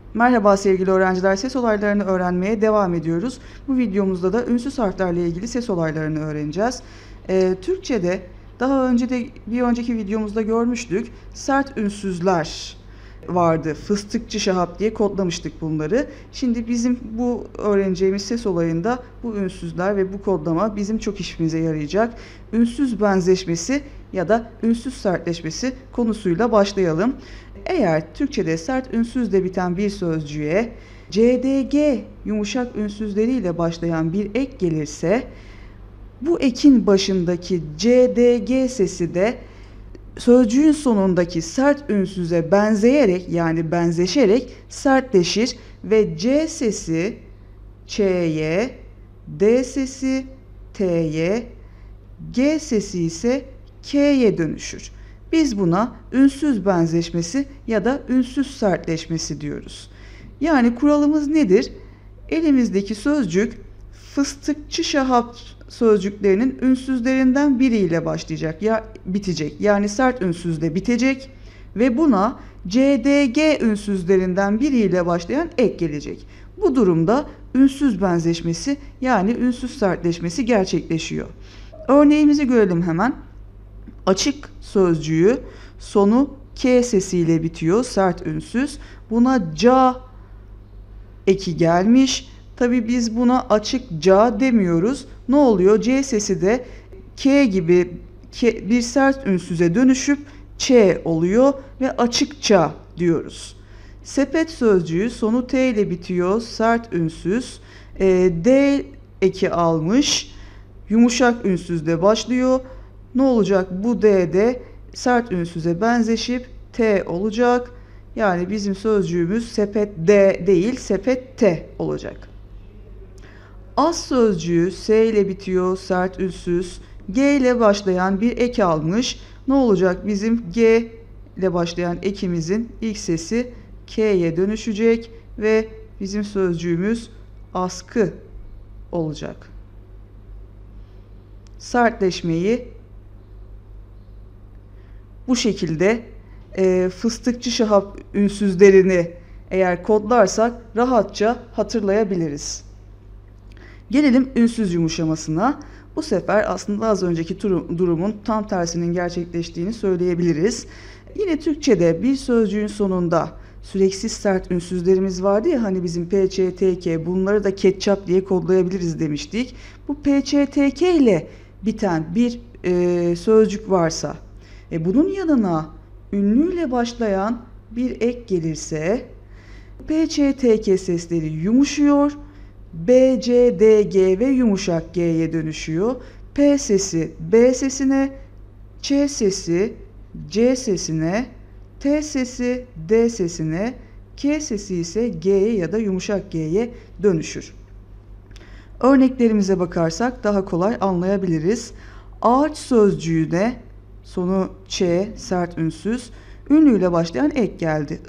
Merhaba sevgili öğrenciler, ses olaylarını öğrenmeye devam ediyoruz. Bu videomuzda da ünsüz harflerle ilgili ses olaylarını öğreneceğiz. Türkçe'de daha önce de bir önceki videomuzda görmüştük. Sert ünsüzler vardı. Fıstıkçı Şahap diye kodlamıştık bunları. Şimdi bizim bu öğreneceğimiz ses olayında bu ünsüzler ve bu kodlama bizim çok işimize yarayacak. Ünsüz benzeşmesi ya da ünsüz sertleşmesi konusuyla başlayalım. Eğer Türkçe'de sert ünsüzle biten bir sözcüğe CDG yumuşak ünsüzleriyle başlayan bir ek gelirse, bu ekin başındaki CDG sesi de sözcüğün sonundaki sert ünsüze benzeyerek, yani benzeşerek sertleşir ve C sesi Ç'ye, D sesi T'ye, G sesi ise K'ye dönüşür. Biz buna ünsüz benzeşmesi ya da ünsüz sertleşmesi diyoruz. Yani kuralımız nedir? Elimizdeki sözcük fıstıkçı Şahap sözcüklerinin ünsüzlerinden biriyle başlayacak ya bitecek. Yani sert ünsüzle bitecek ve buna CDG ünsüzlerinden biriyle başlayan ek gelecek. Bu durumda ünsüz benzeşmesi yani ünsüz sertleşmesi gerçekleşiyor. Örneğimizi görelim hemen. Açık sözcüğü sonu K sesiyle bitiyor, sert ünsüz. Buna ca eki gelmiş. Tabii biz buna açıkça demiyoruz. Ne oluyor? C sesi de K gibi bir sert ünsüze dönüşüp Ç oluyor ve açıkça diyoruz. Sepet sözcüğü sonu T ile bitiyor, sert ünsüz. D eki almış, yumuşak ünsüzle başlıyor. Ne olacak? Bu D'de sert ünsüze benzeşip T olacak. Yani bizim sözcüğümüz sepet D değil, sepet T olacak. Az sözcüğü S ile bitiyor, sert ünsüz. G ile başlayan bir ek almış. Ne olacak? Bizim G ile başlayan ekimizin ilk sesi K'ye dönüşecek ve bizim sözcüğümüz askı olacak. Sertleşmeyi bu şekilde fıstıkçı Şahap ünsüzlerini eğer kodlarsak rahatça hatırlayabiliriz. Gelelim ünsüz yumuşamasına. Bu sefer aslında az önceki durumun tam tersinin gerçekleştiğini söyleyebiliriz. Yine Türkçe'de bir sözcüğün sonunda süreksiz sert ünsüzlerimiz vardı ya, hani bizim P, Ç, T, K, bunları da ketçap diye kodlayabiliriz demiştik. Bu P, Ç, T, K ile biten bir sözcük varsa, bunun yanına ünlüyle başlayan bir ek gelirse P, Ç, T, K sesleri yumuşuyor. B, C, D, G ve yumuşak G'ye dönüşüyor. P sesi B sesine, Ç sesi C sesine, T sesi D sesine, K sesi ise G'ye ya da yumuşak G'ye dönüşür. Örneklerimize bakarsak daha kolay anlayabiliriz. Ağaç sözcüğü de sonu Ç, sert ünsüz, ünlüyle başlayan ek geldi.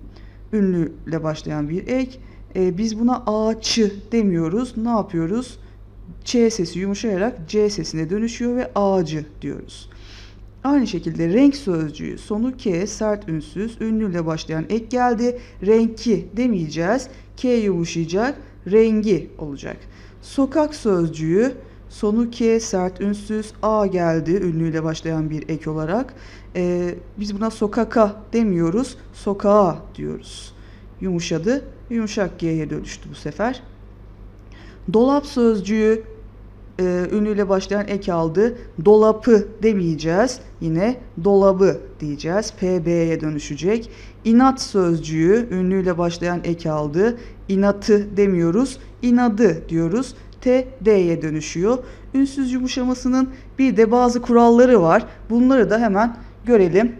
Ünlüyle başlayan bir ek. Biz buna ağaçı demiyoruz. Ne yapıyoruz? Ç sesi yumuşayarak C sesine dönüşüyor ve ağacı diyoruz. Aynı şekilde renk sözcüğü sonu K, sert ünsüz, ünlüyle başlayan ek geldi. Renki demeyeceğiz. K yumuşayacak, rengi olacak. Sokak sözcüğü sonu K, sert ünsüz, A geldi ünlüyle başlayan bir ek olarak. Biz buna sokaka demiyoruz, sokağa diyoruz. Yumuşadı, yumuşak G'ye dönüştü bu sefer. Dolap sözcüğü ünlüyle başlayan ek aldı. Dolapı demeyeceğiz. Yine dolabı diyeceğiz. PB'ye dönüşecek. İnat sözcüğü ünlüyle başlayan ek aldı. İnatı demiyoruz. İnadı diyoruz. T, D'ye dönüşüyor. Ünsüz yumuşamasının bir de bazı kuralları var. Bunları da hemen görelim.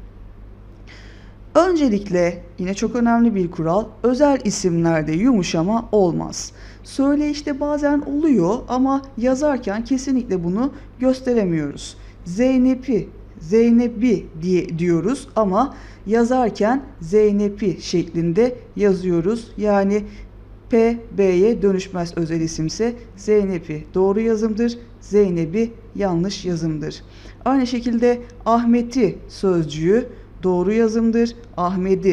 Öncelikle yine çok önemli bir kural, özel isimlerde yumuşama olmaz. Söyleyişte bazen oluyor ama yazarken kesinlikle bunu gösteremiyoruz. Zeynep'i, Zeynep'i diyoruz ama yazarken Zeynep'i şeklinde yazıyoruz. Yani P, B'ye dönüşmez özel isimse Zeynep'i doğru yazımdır, Zeynep'i yanlış yazımdır. Aynı şekilde Ahmet'i sözcüğü doğru yazımdır, Ahmet'i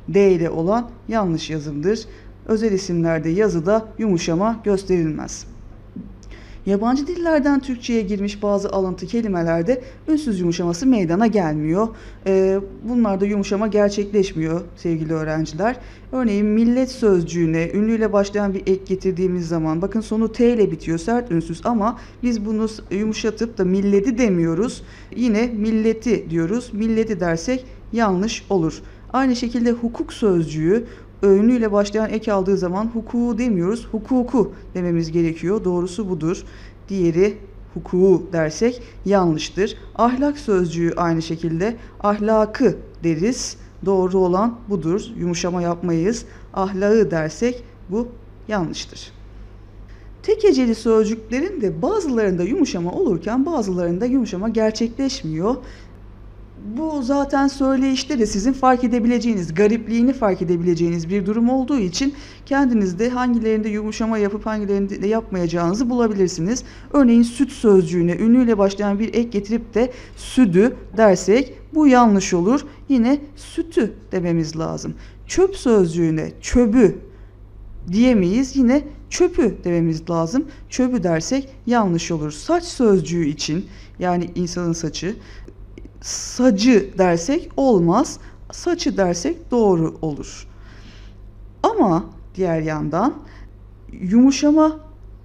D ile olan yanlış yazımdır. Özel isimlerde yazıda yumuşama gösterilmez. Yabancı dillerden Türkçe'ye girmiş bazı alıntı kelimelerde ünsüz yumuşaması meydana gelmiyor. Bunlarda yumuşama gerçekleşmiyor sevgili öğrenciler. Örneğin millet sözcüğüne ünlüyle başlayan bir ek getirdiğimiz zaman, bakın sonu T ile bitiyor, sert ünsüz, ama biz bunu yumuşatıp da milleti demiyoruz. Yine milleti diyoruz. Milleti dersek yanlış olur. Aynı şekilde hukuk sözcüğü ünlüyle başlayan ek aldığı zaman hukuku demiyoruz, hukuku dememiz gerekiyor. Doğrusu budur. Diğeri hukuku dersek yanlıştır. Ahlak sözcüğü aynı şekilde ahlakı deriz. Doğru olan budur. Yumuşama yapmayız. Ahlakı dersek bu yanlıştır. Tek heceli sözcüklerin de bazılarında yumuşama olurken bazılarında yumuşama gerçekleşmiyor. Bu zaten söyleyişte de sizin fark edebileceğiniz, garipliğini fark edebileceğiniz bir durum olduğu için kendinizde hangilerinde yumuşama yapıp hangilerinde de yapmayacağınızı bulabilirsiniz. Örneğin süt sözcüğüne ünlüyle başlayan bir ek getirip de südü dersek bu yanlış olur. Yine sütü dememiz lazım. Çöp sözcüğüne çöbü diyemeyiz. Yine çöpü dememiz lazım. Çöpü dersek yanlış olur. Saç sözcüğü için, yani insanın saçı, sacı dersek olmaz. Saçı dersek doğru olur. Ama diğer yandan yumuşama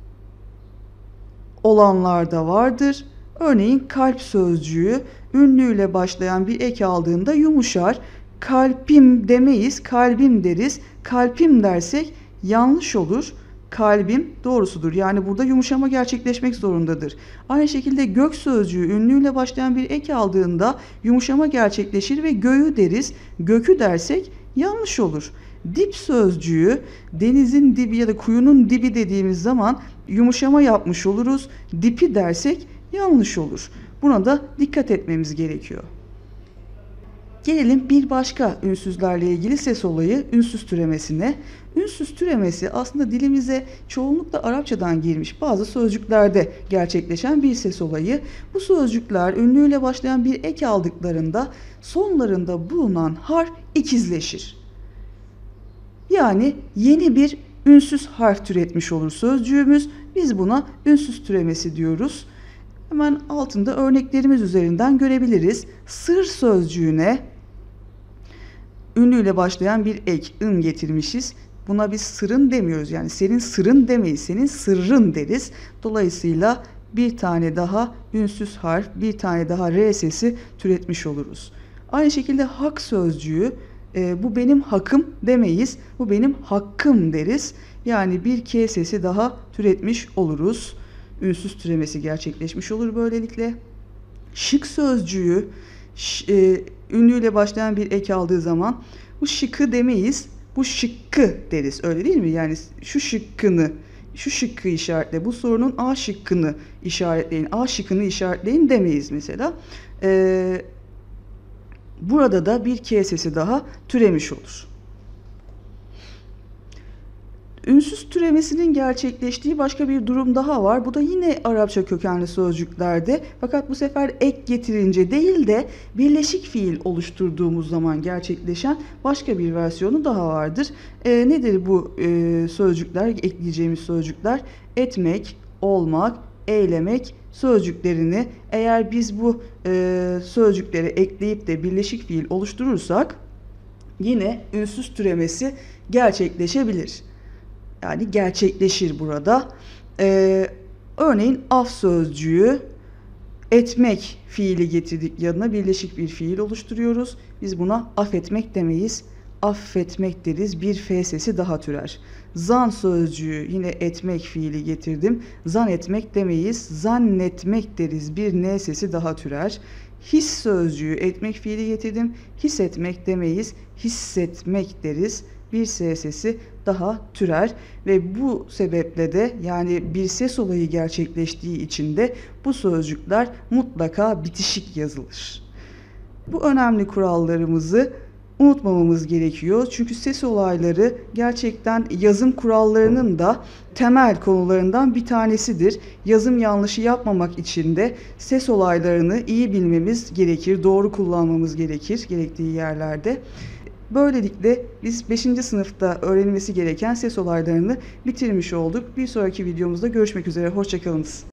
olanlar da vardır. Örneğin kalp sözcüğü ünlüyle başlayan bir ek aldığında yumuşar. Kalpim demeyiz, kalbim deriz. Kalpim dersek yanlış olur. Kalbim doğrusudur. Yani burada yumuşama gerçekleşmek zorundadır. Aynı şekilde gök sözcüğü ünlüyle başlayan bir ek aldığında yumuşama gerçekleşir ve göğü deriz. Gökü dersek yanlış olur. Dip sözcüğü denizin dibi ya da kuyunun dibi dediğimiz zaman yumuşama yapmış oluruz. Dipi dersek yanlış olur. Buna da dikkat etmemiz gerekiyor. Gelelim bir başka ünsüzlerle ilgili ses olayı, ünsüz türemesine. Ünsüz türemesi aslında dilimize çoğunlukla Arapçadan girmiş bazı sözcüklerde gerçekleşen bir ses olayı. Bu sözcükler ünlüyle başlayan bir ek aldıklarında sonlarında bulunan harf ikizleşir. Yani yeni bir ünsüz harf türetmiş olur sözcüğümüz. Biz buna ünsüz türemesi diyoruz. Hemen altında örneklerimiz üzerinden görebiliriz. Sır sözcüğüne ünlüyle başlayan bir ek, ın getirmişiz. Buna biz sırın demiyoruz. Yani senin sırın demeyiz. Senin sırrın deriz. Dolayısıyla bir tane daha ünsüz harf, bir tane daha R sesi türetmiş oluruz. Aynı şekilde hak sözcüğü, bu benim hakkım demeyiz. Bu benim hakkım deriz. Yani bir K sesi daha türetmiş oluruz. Ünsüz türemesi gerçekleşmiş olur böylelikle. Şık sözcüğü ünlüyle başlayan bir ek aldığı zaman bu şıkkı demeyiz. Bu şıkkı deriz. Öyle değil mi? Yani şu şıkkı işaretle. Bu sorunun A şıkkını işaretleyin. A şıkkını işaretleyin demeyiz mesela. Burada da bir K sesi daha türemiş olur. Ünsüz türemesinin gerçekleştiği başka bir durum daha var. Bu da yine Arapça kökenli sözcüklerde. Fakat bu sefer ek getirince değil de birleşik fiil oluşturduğumuz zaman gerçekleşen başka bir versiyonu daha vardır. Nedir bu sözcükler, ekleyeceğimiz sözcükler? Etmek, olmak, eylemek sözcüklerini eğer biz bu sözcükleri ekleyip de birleşik fiil oluşturursak yine ünsüz türemesi gerçekleşebilir. Yani gerçekleşir burada. Örneğin af sözcüğü, etmek fiili getirdik yanına, birleşik bir fiil oluşturuyoruz. Biz buna affetmek demeyiz. Affetmek deriz. Bir F sesi daha türer. Zan sözcüğü, yine etmek fiili getirdim. Zan etmek demeyiz. Zannetmek deriz. Bir N sesi daha türer. His sözcüğü, etmek fiili getirdim. Hissetmek demeyiz. Hissetmek deriz. Bir S sesi daha türer ve bu sebeple de, yani bir ses olayı gerçekleştiği için de bu sözcükler mutlaka bitişik yazılır. Bu önemli kurallarımızı unutmamamız gerekiyor. Çünkü ses olayları gerçekten yazım kurallarının da temel konularından bir tanesidir. Yazım yanlışı yapmamak için de ses olaylarını iyi bilmemiz gerekir, doğru kullanmamız gerekir gerektiği yerlerde. Böylelikle biz 5. sınıfta öğrenilmesi gereken ses olaylarını bitirmiş olduk. Bir sonraki videomuzda görüşmek üzere. Hoşça kalınız.